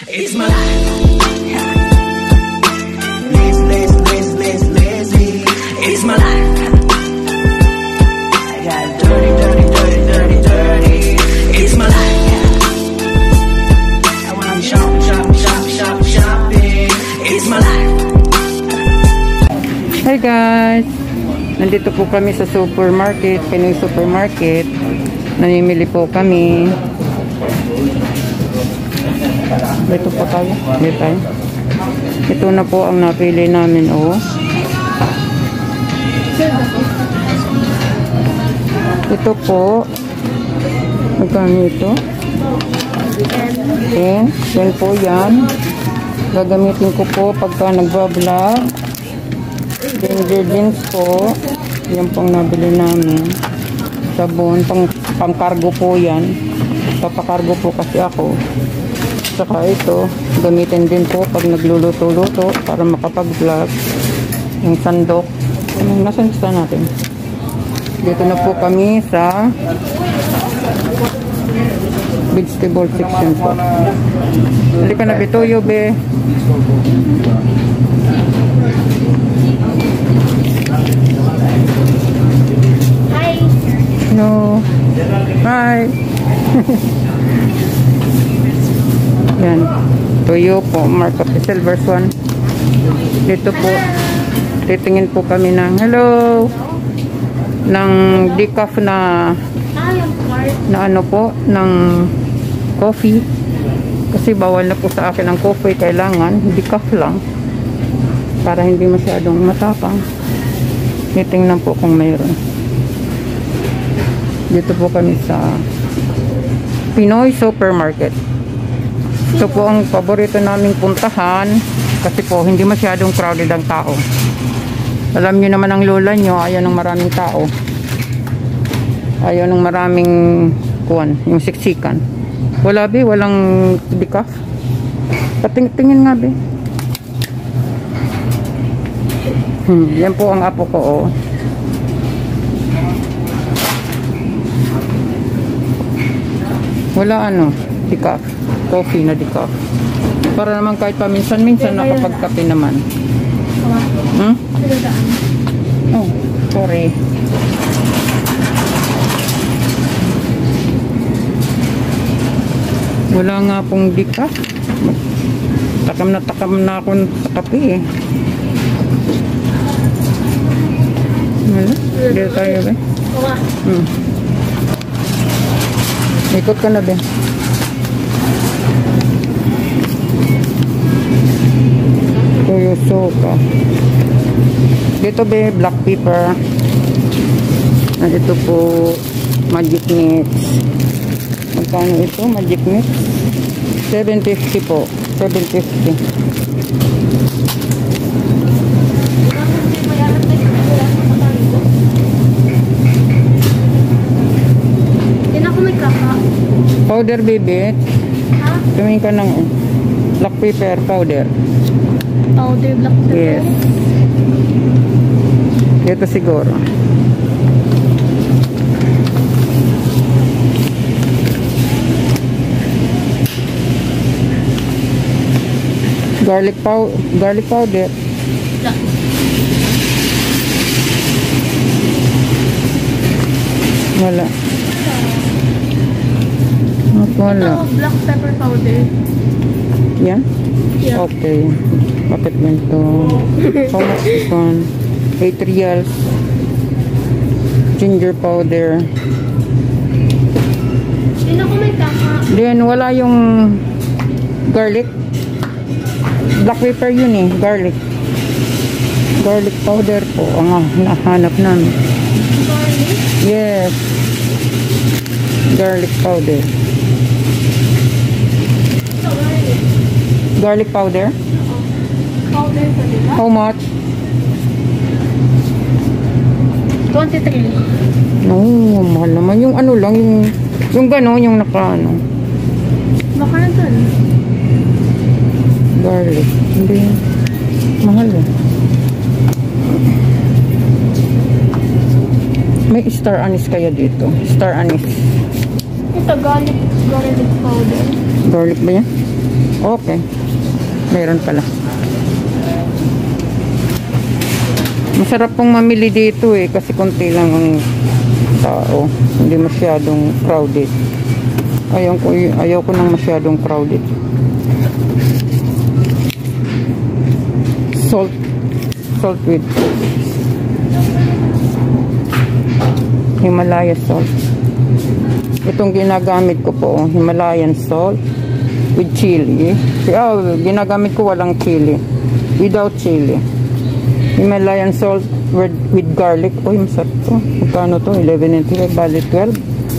It's my life. Lazy. It's my life. I got dirty. It's my life. I wanna shopping. It's my life. Hi guys! Nandito po kami sa supermarket, Pinoy supermarket. Namimili po kami. Dito po tayo. Ito na po ang napili namin, oh. Ito po. Magkano ito? 10 po yan. Gagamitin ko po pagka nagbablog. Ingredients po. Yan pong nabili namin. Sabon. Pang-cargo po yan. Papakargo po kasi ako. Saka ito, gamitin din po pag nagluluto-luto para makapag-vlog. Yung sandok. Nasaan gusto natin? Dito na po kami sa vegetable section po. Hindi ka na bituyo, be. Hi. No. Hi. Yan. Tuyo po. Mark of the Silver's one. Dito po. Titingin po kami ng hello. Ng decaf na ano po. Ng coffee. Kasi bawal na po sa akin ang coffee. Kailangan decaf lang. Para hindi masyadong matapang. Titingnan po kung mayroon. Dito po kami sa Pinoy supermarket. Ito po ang paborito naming puntahan kasi po hindi masyadong crowded ang tao. Alam niyo naman ang lola nyo, ayaw ng maraming tao. Ayaw ng maraming kuwan, yung siksikan. Wala be, walang decaf. Patingin nga be. Yan po ang apo ko, oh. Wala ano, decaf. Coffee na decaf. Para naman kahit paminsan-minsan nakapagkape naman. Oh, sorry. Wala nga pong decaf. Takam na ako sa kape eh. Wala? Dito tayo ba? Ikot ka na ba? Toyo soka. Dito ba black pepper. Ito po magic mix. Magkano ito magic mix? 750 po. 750. Yan ako may kaka. Powder baby. Ha? Tumingin ka ng black pepper powder. Powder black pepper? Yes. Ito siguro. Garlic powder. Wala. Wala. Ito, black pepper powder. Yan? Yeah. Okay. Bakit ganito? How much is one? 8 reals. Ginger powder. Yan ako may kaka. Then, wala yung garlic. Black pepper yun eh. Garlic. Garlic powder po. Ang nahanap namin. Garlic? Yes. Garlic powder. Ito, garlic. Garlic powder? Powder pa nila? How much? 23. No, mahal naman. Yung ano lang, yung gano'n, yung naka ano. Baka na dun. Garlic. Hindi. Mahal eh. May star anise kaya dito? Star anise. Ito, garlic powder. Garlic ba yan? Okay. Meron pala. Masarap pong mamili dito eh kasi konti lang ang tao. Hindi masyadong crowded. Ayaw ko nang masyadong crowded. Salt with Himalaya salt. Itong ginagamit ko po, Himalayan salt with chili. Ginagamit ko walang chili. Without chili. Himalayan salt with garlic. Uy, masarap to. Magkano to? 11 and 12. Bali 12.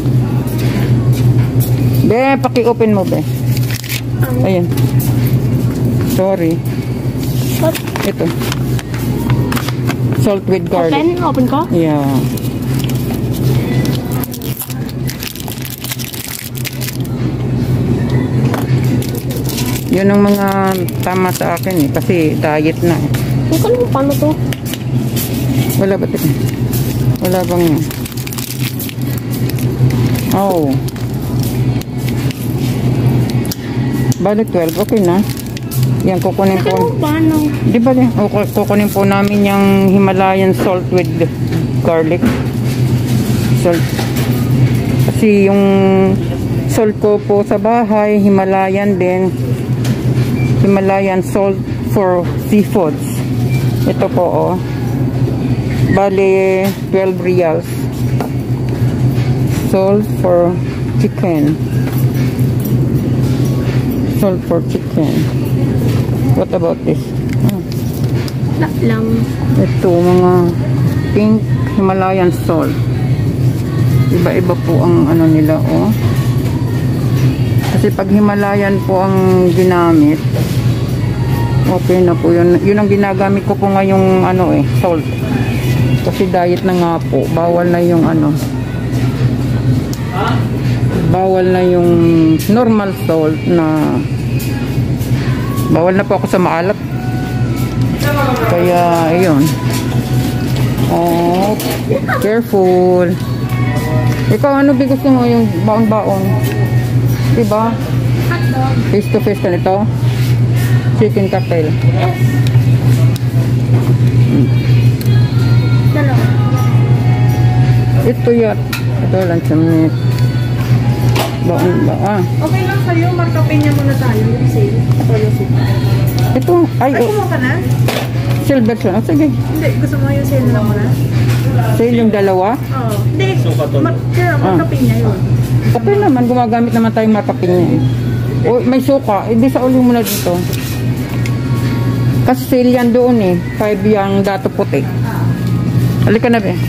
Be, paki-open mo, be. Ayan. Sorry. What? Ito. Salt with garlic. Open ko? Yeah. Yun ang mga tama sa akin eh. Kasi diet na eh. Kung paano to? Wala ba ito? Wala bang... Oh. Balik 12. Okay na. Yan, kukunin po. Paano? Di ba? Kukunin po namin yung Himalayan salt with garlic. Salt. Kasi yung salt ko po sa bahay, Himalayan din. Himalayan salt for seafoods. Ito po, oh. Bali, 12 reals. Salt for chicken. Salt for chicken. What about this? Lang. Ito, mga pink Himalayan salt. Iba-iba po ang ano nila, oh. Kasi pag Himalayan po ang ginamit, okay na po yun. Yun ang ginagamit ko po ngayong ano eh, salt. Kasi diet na nga po. Bawal na yung ano. Bawal na yung normal salt na bawal na po ako sa maalat. Kaya, ayun. Oh, careful. Ikaw, ano ba gusto mo yung baon-baon? Diba? Hotdog. Face to face ka nito? Chicken cocktail. Yes. Dalawa. Ito yan. Ito lang sa minute. Baon ba? Okay lang sa'yo, markapin niya muna tayo yung sale. Ito yung sale. Ito. Ay, Ay, kumuha ka na? silver siya. Oh, sige. Hindi, gusto mo yung sale na lang muna? Sale yung dalawa. Oo. Hindi, kaya markapin niya yun. Okay naman. Gumagamit naman tayong matapin niya. O, may suka. Hindi sa ulo mo na dito. Kasi sale yan doon eh. 5 yung dato puti. Halika na be.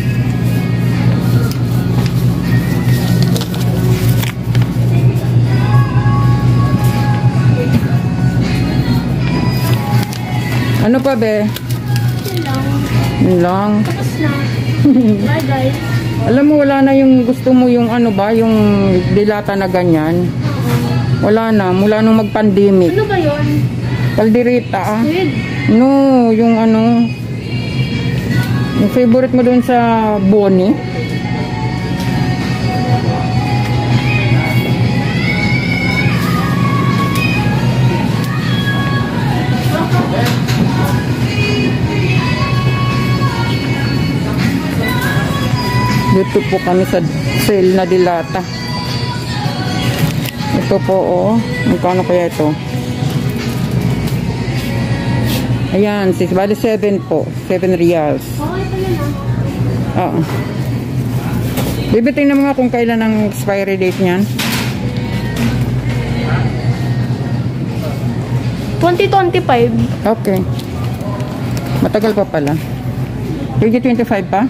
Ano pa be? Yun lang. Tapos na. Bye guys. Alam mo wala na yung gusto mo yung ano ba? Yung dilata na ganyan. Wala na. Mula nung mag-pandemic. Ano ba yun? Kalderita ah. Squid. No, yung ano. Yung favorite mo doon sa Bonnie. Dito po kami sa sale na dilata. Ito po oh. Magkano kaya ito? Ayan, bali 7 po. 7 reals. Okay pa yun ah. Oo. Bibitin na mga kung kailan ang expiry date niyan. 2025. Okay. Matagal pa pala. 2025 pa?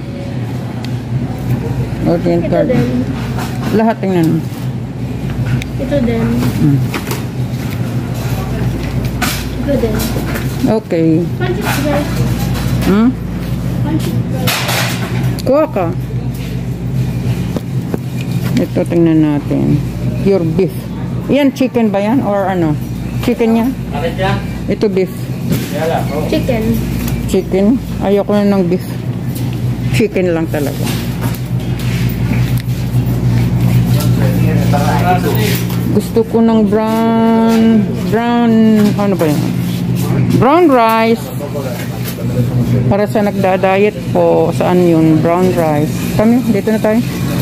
Orient Ito card. din. Lahat tingnan mo. Ito din. Ito din. Okay. Pancit guys. Pancit guys. Kuha ka. Ito tingnan natin. Pure beef. Yan chicken ba yan? Or ano? Chicken yan? Ito beef. Chicken. Chicken. Ayoko na ng beef. Chicken lang talaga. Gusto ko ng ano ba yun? Brown rice. Para sa nagda-diet po, saan yun? Brown rice. Kami, dito na tayo.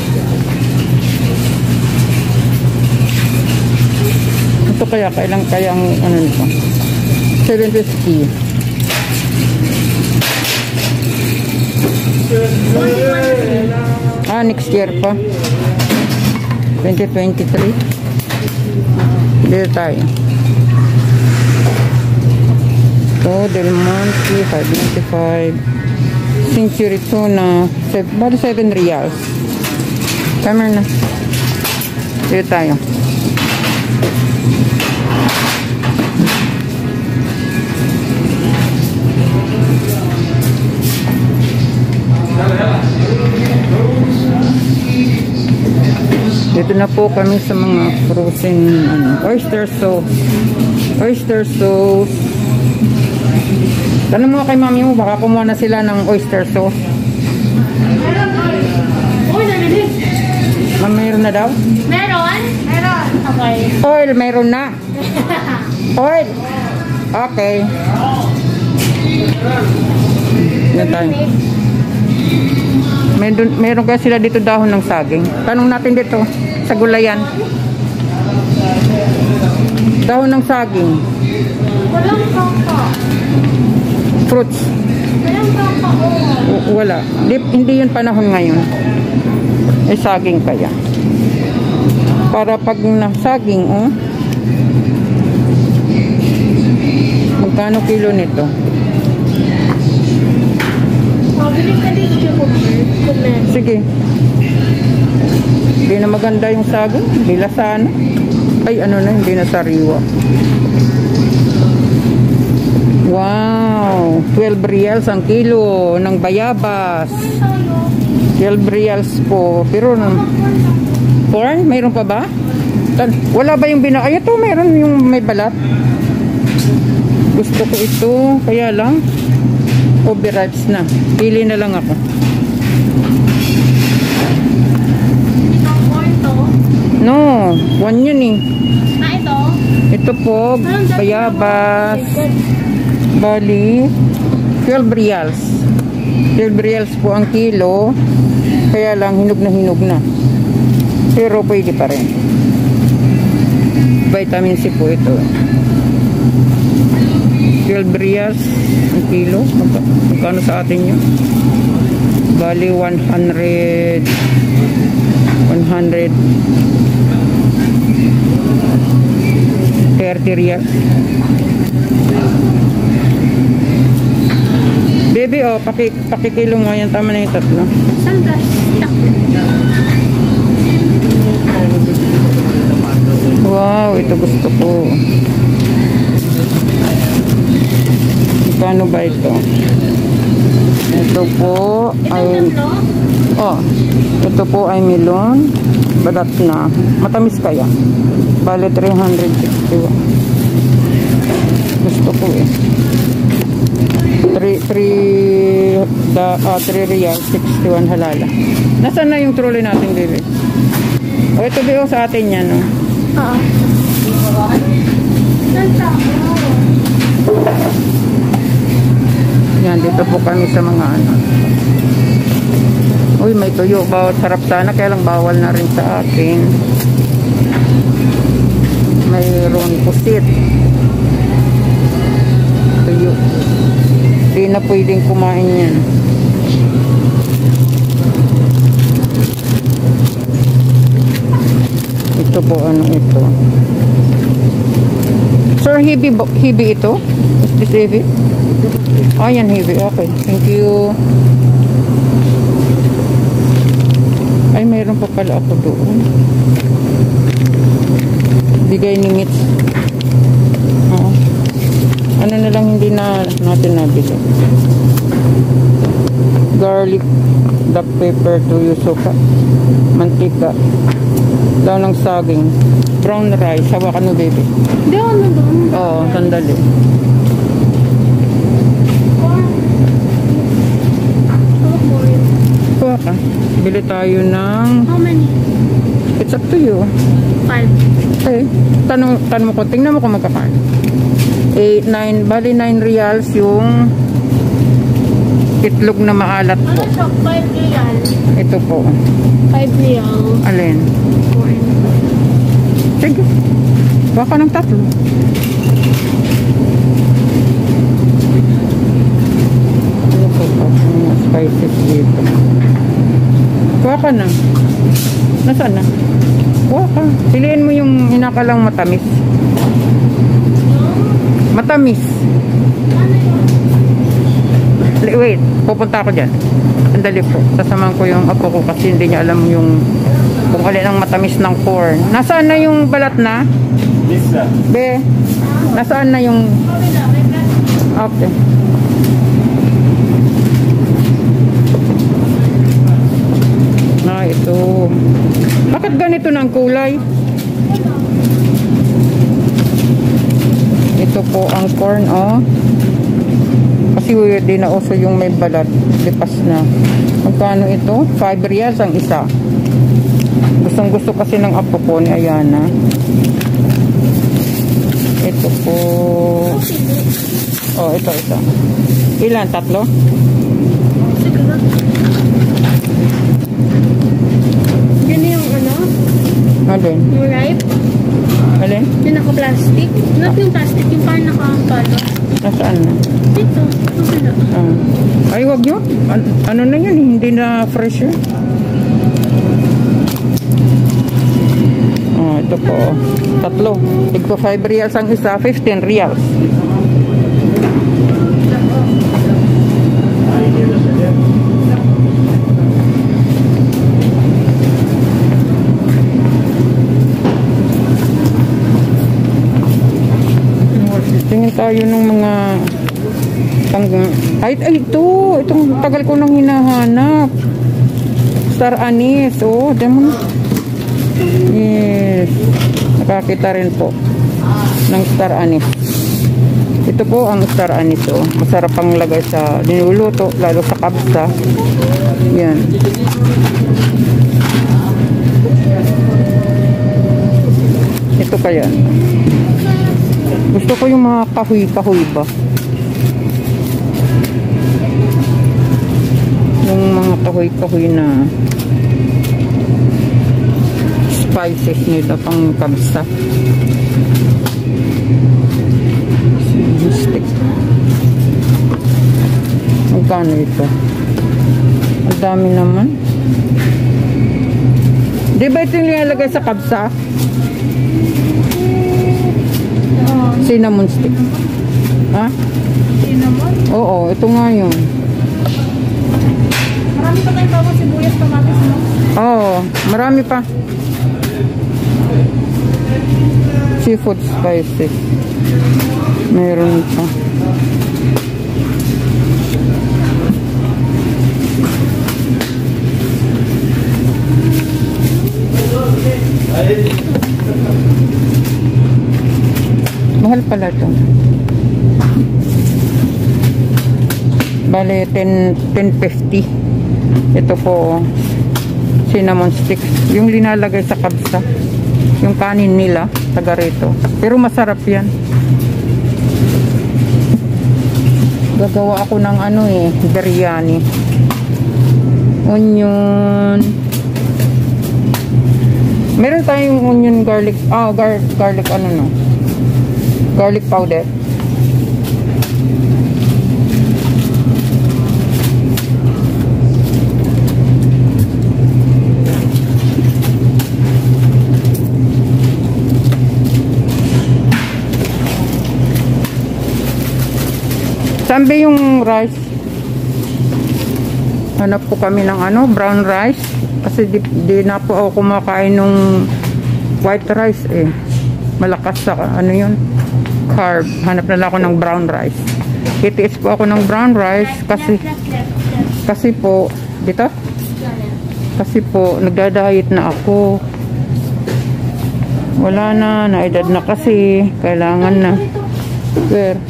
Ito kailang kaya ang ano nito? 750. Next year pa. 2023. Dito tayo. Ito, Del Monte, 595. Century tuna, bali 7 reals. Camera na. Dito tayo. Dito na po kami sa mga frozen oyster sauce. Oyster sauce. Tanong mo kay mami mo, baka kumuha na sila ng oyster sauce. Ma'am, mayroon na daw? Meron? Meron. Okay. Oil, mayroon na. Oil. Okay. Yan tayo. Meron kaya sila dito dahon ng saging. Tanong natin dito sa gulayan. Dahon ng saging. Walang kaka. Fruits. Walang kaka. Wala. Hindi yun panahon ngayon. Saging kaya. Para pag saging, magkano kilo nito? Sige. Hindi na maganda yung saging. Bilasan. Ay, hindi na sariwa. Wow. 12 reals ang kilo ng bayabas. 12 reals po. Pero, corn, mayroon pa ba? Wala ba yung ay, ito, mayroon yung may balat. Gusto ko ito. Kaya lang, overripe na. Pili na lang ako. No, 1 yun eh. Ito? Ito po, bayabas. Bali, 12 reals. 12 reals po ang kilo. Kaya lang, hinog na. Pero pwede pa rin. Vitamin C po ito. 12 reals ang kilo. Magkano sa atin yun? Bali, 100 30 reals. Baby, pakikilo mo yan. Tama na yung tatlo. Sanda. Wow, ito gusto ko. Magkano ba ito? Ito po ay... ito po ay melon. Badat na. Matamis kaya. Bale 361. Gusto ko eh. 3 real 61 halala. Nasaan na yung trolley natin, baby? Ito ba sa atin yan, no? Oo. Yan, dito po kami sa mga Uy, may tuyo. Sarap sana, kaya lang bawal na rin sa akin. Mayroon pusit. Tuyo. Hindi na pwedeng kumain yan. Ito po, ito? Sir, hibi ito? Is this hibi? Yan, hibi. Okay, thank you. Ay, mayroon pa pala ako doon. Bigay ni Mitch. Ano na lang hindi na natin nabili. Garlic, black pepper, tuyo, suka, mantika, daw ng saging, brown rice. Hawakan mo, baby. Hindi, doon? Oo, sandali. Hawakan. Bili tayo ng... How many? It's It's up to you. 5. Okay. Tanong mo ko. Tingnan mo kung magkakano. 8, 9. Bali 9 reals yung itlog na maalat po. Ano siya? 5 real. Ito po. 5 real. Alin? 4. Sige. Baka ng 3. Ano po pa? Mga spices dito. Kuha ka na. Nasaan na? Kuha ka. Piliin mo yung inakalang matamis. Matamis. Wait, pupunta ako dyan. Sandali po. Sasamahan ko yung apo ko kasi hindi niya alam yung kung alin ang matamis ng corn. Nasaan na yung balat na? Be, nasaan na yung... Okay. Ito. Bakit ganito na ang kulay? Ito po ang corn, oh. Kasi di na uso yung may balat. Lipas na. Magkano ito? 5 reals ang isa. Gustong gusto kasi ng apo ko ni Ayana. Ito po. Oh, ito. Ilan? 3? Siguro. Yun yung ano? Alin? Yung ripe? Alin? Yung naka-plastic? Not yung plastic, yung parang naka-palo. Nasaan na? Dito. Wala. Ay, wag yun. Ano na yun? Hindi na fresh yun. Oh, ito po. 3. Tigpo 5 reals ang isa. 15 reals. Tingin tayo ng mga ay ito. Itong tagal ko nang hinahanap. Star anise. Oh, demon. Yes. Nakakita rin po ng star anise. Ito po ang star anise. Oh. Masarap pang lagay sa niluluto, lalo sa kabsa. Yan. Ito kaya. Gusto ko yung mga kahoy-kahoy ba. Yung mga kahoy-kahoy na spices nito pang kabsa. Stick. Magkano ito? Ang dami naman. Di ba ito yung nilalagay sa kabsa? Cinnamon stick. Ha? Cinnamon? Oo, ito nga yun. Marami pa tayong bawang sibuyas, kamatis, no? Oo, marami pa. Seafood spices. Meron pa. Mahal pala ito. Bale, 10.50. Ito po, cinnamon sticks. Yung linalagay sa kabsa. Yung kanin nila, taga rito. Pero masarap yan. Gagawa ako ng ano biryani. Onion. Meron tayong onion garlic. Garlic ano no? Garlic powder. Sambi yung rice. Hanap po kami ng brown rice. Kasi di na po ako kumakain ng white rice malakas sa yun, carb. Hanap na lang ako ng brown rice. Itiis po ako ng brown rice kasi po dito kasi po nagda-diet na ako. Wala na, naedad na kasi kailangan na. Where?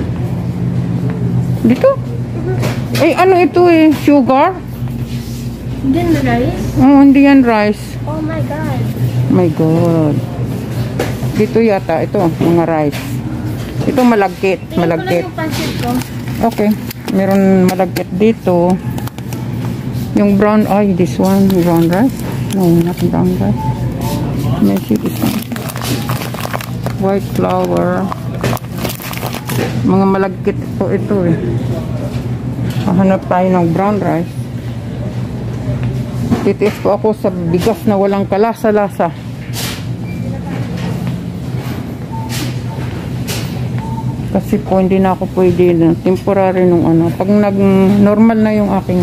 Dito? Ano ito sugar? Hindi na rice? Oh, hindi yan rice. Oh my God. My God. Dito yata, ito, mga rice. Ito malagkit. Malagkit. Yung pancit ko. Okay. Meron malagkit dito. Yung brown, ay, this one, brown rice. No, not brown rice. May this one. White flour. Mga malagkit po ito eh. Hahanap tayo ng brown rice. Titiis po ako sa bigas na walang kalasa-lasa. Kasi po hindi na ako pwede na temporary nung ano. Pag nag-normal na yung aking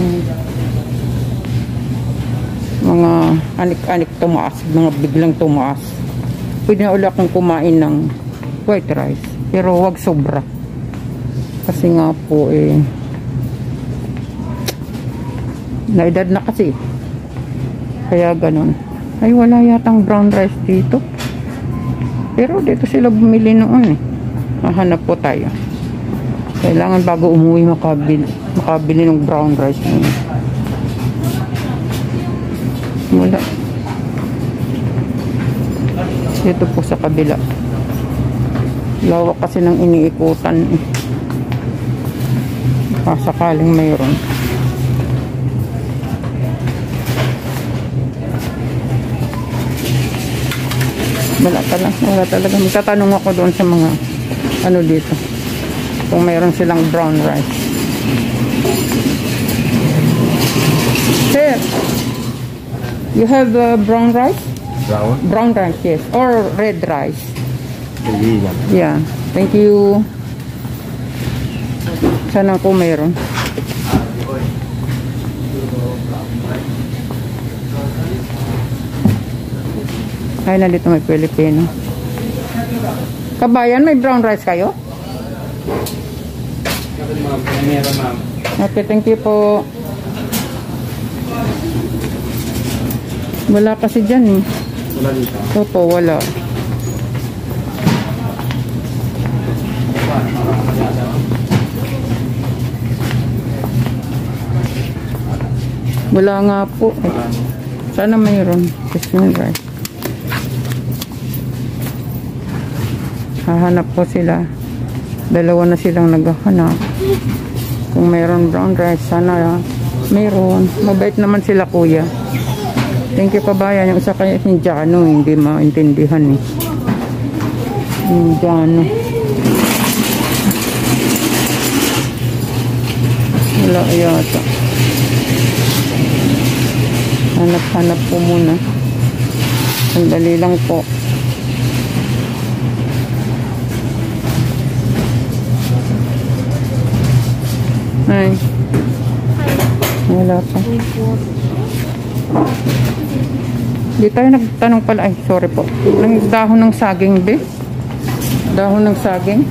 mga anik-anik tumaas, mga biglang tumaas, pwede na ulit akong kumain ng white rice. Pero wag sobra. Kasi nga po eh, naedad na kasi. Kaya ganun. Ay wala yatang brown rice dito. Pero dito sila bumili noon eh. Mahanap po tayo. Kailangan bago umuwi makabili ng brown rice. Wala. Dito po sa kabila. Lawak kasi ng iniikutan. Sakaling mayroon. Wala talaga. Magtatanong ako doon sa mga ano dito. Kung mayroon silang brown rice. Sir, you have brown rice? Brown? Brown rice, yes. Or red rice? Believe. Yeah. Thank you. Sana ko mayroon. Ay, nandito may Pilipino. Kabayan, may brown rice kayo? Meron, ma'am. Okay, thank you po. Wala kasi dyan eh. Wala dito. Opo, wala. Wala nga po eh. Sana mayroon. Christmas rice. Hahanap po sila. Dalawa na silang naghahanap. Kung mayroon brown rice, sana mayroon. Mabait naman sila kuya. Thank you kabayan. Yung isa kaya Indiano, hindi maintindihan eh. Indiano. Wala yata. Hanap-hanap po muna. Sandali lang po. Ay. Wala pa. Di tayo nagtanong pala. Ay, sorry po. Ng dahon ng saging, be? Dahon ng saging?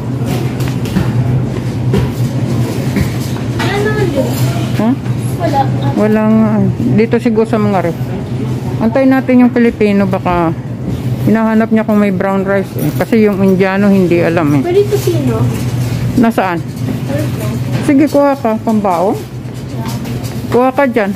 Ha? Wala. Walang, dito siguro sa mga ref. Antayin natin yung Pilipino, baka hinahanap niya kung may brown rice eh. Kasi yung Indiano hindi alam eh. Pwede ito sino? Nasaan? Sige, kuha ka, pambaon. Kuha ka dyan.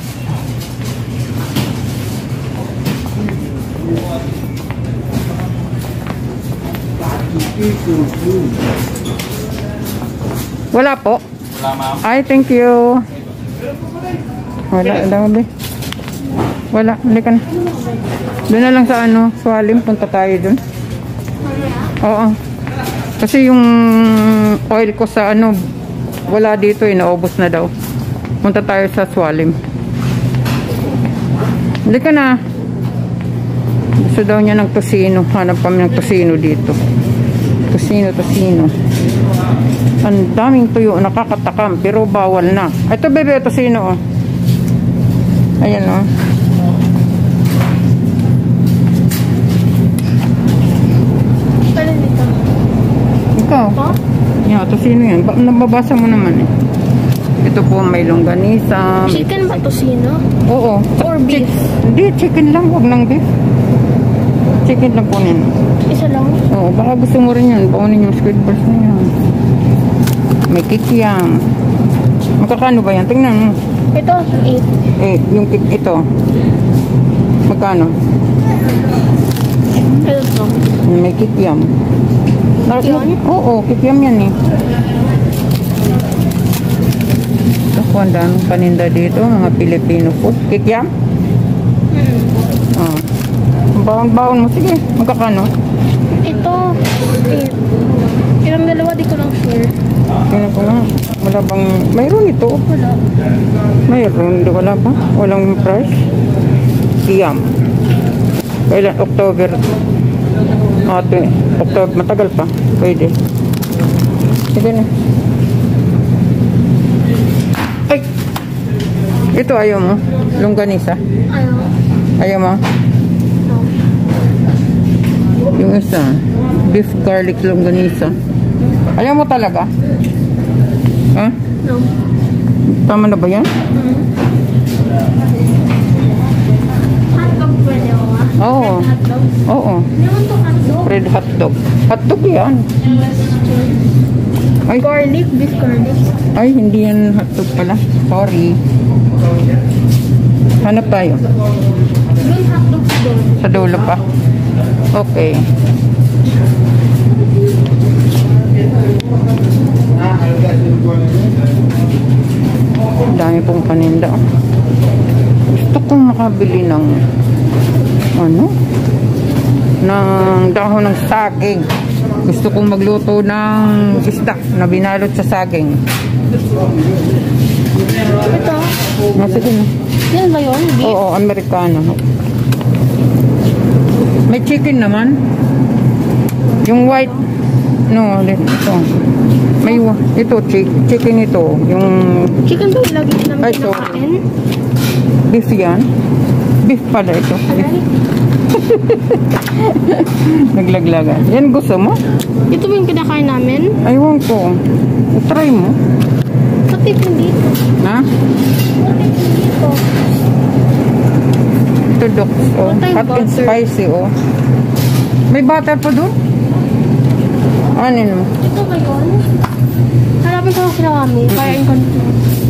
Wala po. Wala, ma'am. Ay, thank you. Wala, dami. Wala, halika na. Doon na lang sa ano, Swalim, punta tayo doon. Oo. Kasi yung oil ko sa ano, wala dito eh, naubos na daw. Punta tayo sa Swalim. Halika na. Gusto daw niya ng tosino. Hanap kami ng tosino dito. Tosino. Ang daming tuyo, nakakatakam, pero bawal na. Ito bebe, tosino oh. Ayan oh. Pwede dito. Ikaw? Ito? Yeah, tosino yan. Nababasa mo naman eh. Ito po may longganisa. Chicken ba to sino? Oo. Or beef? Hindi, chicken lang. Huwag ng beef. Chicken lang po yan. Isa lang? Oo, baka gusto mo rin yan. Baunin yung squid balls na yan. May kikiam. Magkakano ba yan? Tingnan mo. Ito, 8. Eh, yung ito. Magkano? Ito. May kikiam. Kikiam? Oo, kikiam yan eh. Ako, ang daming paninda dito, mga Filipino food. Kikiam? Ah. Baon mo. Sige, magkakano? Ito. Ilang dalawa, di ko lang sure. Tingnan ko nga. Wala bang... Mayroon ito. Wala. Mayroon. Wala ba? Walang price? Kiam. Kailan? October. October. Matagal pa. Pwede. Sige na. Ay! Ito ayaw mo? Longganisa? Ayaw. Ayaw mo? No. Yung isa. Beef garlic longganisa. Ayaw mo talaga? Ha? No. Tama na ba yan? Hotdog pwede ako ah. Oo. Hotdog. Oo. Meron to hotdog. Red hotdog. Hotdog yan. Ay, Garlic, beef garlic. ay, hindi yan hotdog pala. Sorry. Hanap tayo. Doon hotdog doon. Sa dulo pa. Okay. Dami pong paninda. Gusto kong makabili ng ng dahon ng saging. Gusto kong magluto ng isda na binalot sa saging. Ito. Sige na. Yan ba yun? Beef? Oo, Amerikano. May chicken naman. Yung white. No, ito. May ito, chicken ito. Yung Chicken ba yung lagi namin Ay, kinakain? beef yan. Beef pala ito. Aray. Naglaglagan. Yan gusto mo? Ito ba yung kinakain namin? Aywan ko. Try mo. Kapit hindi dito. Ha? Kapit hindi dito. Ito, Doc. Oh. What type Hot and butter? spicy, oh. May butter pa doon? Ano mo? Ito ba yun? Hanapin ko ang kinakami. Fire and control.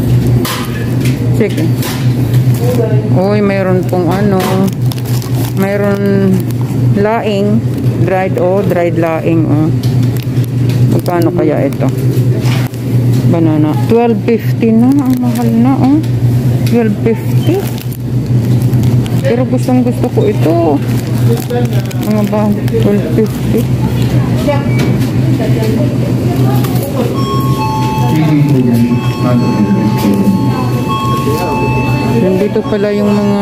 Sige. Uy, mayroon pong mayroon laing. Dried laing, oh. Magkano kaya ito? Banana. 12.50 na. Ang mahal na, oh. 12.50. Pero gusto ko ito. Mga ba? 12.50. Nandito pala yung mga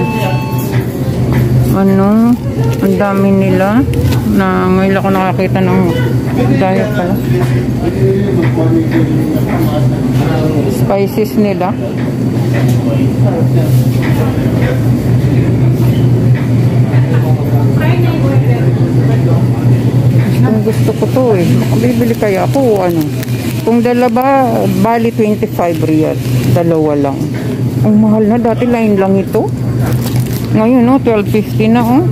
ang dami nila na ngayon ako nakakita ng diet pala. Spices nila. Gusto ko to eh. Makabibili kaya ako kung dalawa, bali 25 riyal. Dalawa lang. Ang mahal na. Dati line lang ito. Ngayon, 12.50 na, oh.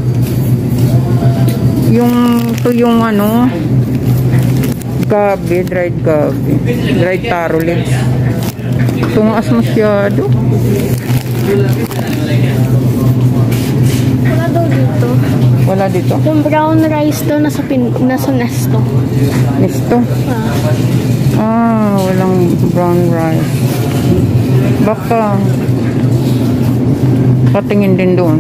Yung gabi, dried gabi. Dried taro leaves. Tumaas masyado. Wala daw dito. Wala dito. Yung brown rice daw nasa nesto. Nesto? Walang brown rice. Baka patingin din doon.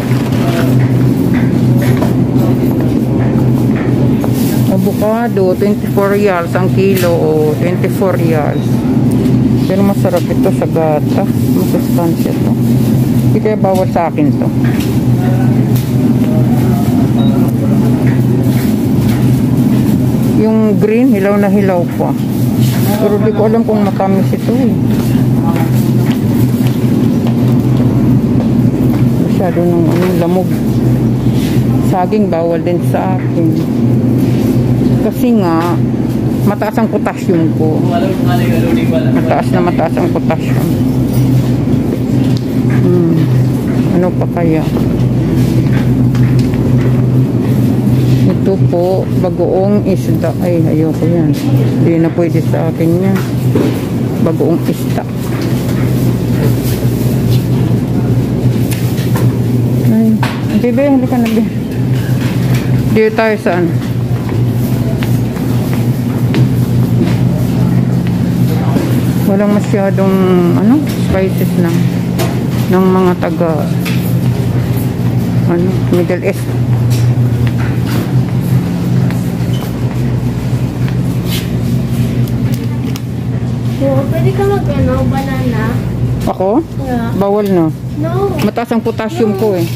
Avocado, 24 reals ang kilo o 24 reals. Pero masarap ito sa gata. Masustansya to. Hindi kaya bawal sa akin to. Yung green, hilaw na hilaw pa. Pero di ko alam kung matamis ito eh. Masyado ng lamog. Saging bawal din sa akin. Kasi nga, mataas ang potassium ko. Mataas ang potassium. Ano pa kaya? Ito po, bagoong isda. Ay, ayoko yan. Hindi na pwede sa akin yan. Bagoong isda. Ay, Bibi, hindi ka na, Bibi. Dito tayo saan? Walang masyadong spices na ng mga taga Middle East. Pwede ka banana? Ako? Yeah. Bawal na. No. Mataas ang potassium ko eh.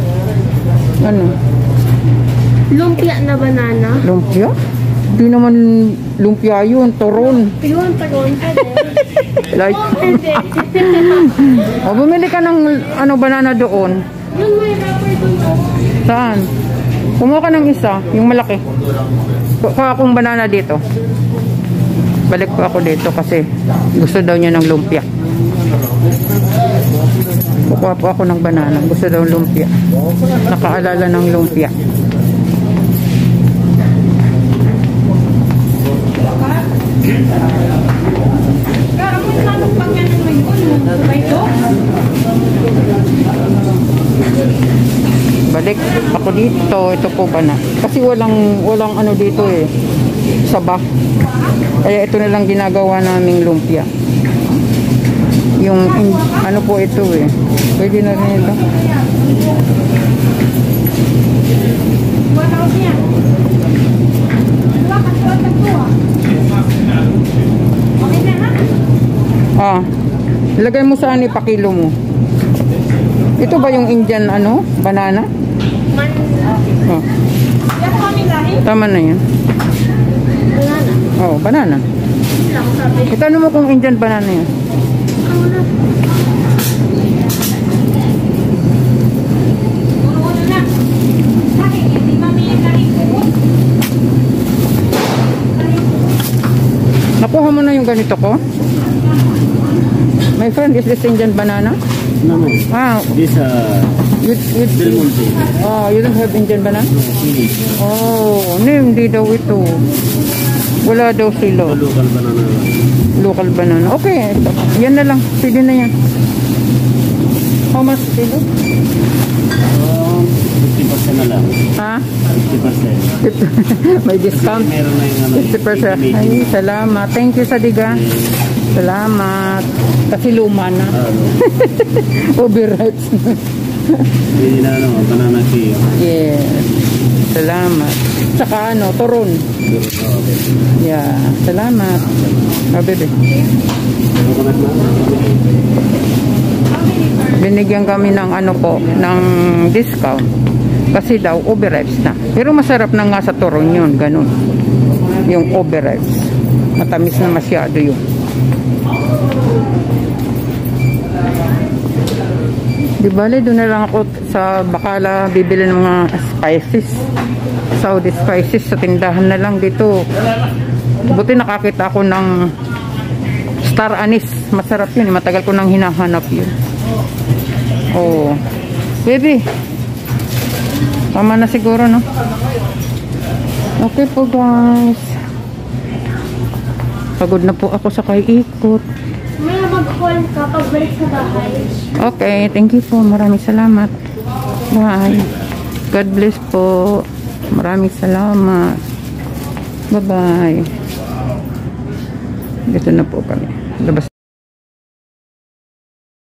Lumpia na banana? Lumpia? Hindi naman lumpia yun. Turon. Yun, pwede. Like, Pwede. bumili ka ng banana doon. Yung may wrapper doon. Saan? Kumuha ka ng isa, yung malaki. Kuha akong banana dito. Balik po ako dito kasi gusto daw niya ng lumpia. Kukuha po ako ng banana. Gusto daw lumpia. Nakaalala ng lumpia. Balik ako dito. Ito po ba na? Kasi walang dito eh. Saba. Kaya ito na lang ginagawa naming lumpia. Yung po ito eh. Pwede na rin ito. Ilagay mo saan ipakilo mo. Ito ba yung Indian banana? Oh. Tama na yan. Banana? Oh, banana. Itanong mo kung Indian banana yan. Nakuha mo na yung ganito ko? My friend, is this Indian banana? No. This Del Monte. You don't have Indian banana? No. Hindi daw ito. Wala daw sila. Local banana. Local banana. Okay, ito. Yan na lang. Pwede na yan. How much kilo? 50% na lang. Ha? 50%. May discount? Meron na yung 50%. Ay, salamat. Thank you, Sadiga. Salamat. Kasi luma na. Overripe. Hindi na banana tea. Yes. Salamat. Saka turon. Yeah. Salamat. Bebe. Binigyan kami ng ng discount. Kasi daw overripe na. Pero masarap na nga sa turon yun. Ganun. Yung overripe. Matamis na masyado yun. Di bale, doon na lang ako sa Bacala bibili ng mga spices. Saudi spices sa tindahan na lang dito. Buti nakakita ako ng star anise. Masarap yun. Matagal ko nang hinahanap yun. Oh. Baby. Tama na siguro, no? Okay po, guys. Pagod na po ako sa ikot. May mag-call ka pagbalik sa bahay. Okay, thank you po. Maraming salamat. Bye. God bless po. Maraming salamat. Bye-bye. Dito na po kami. Labas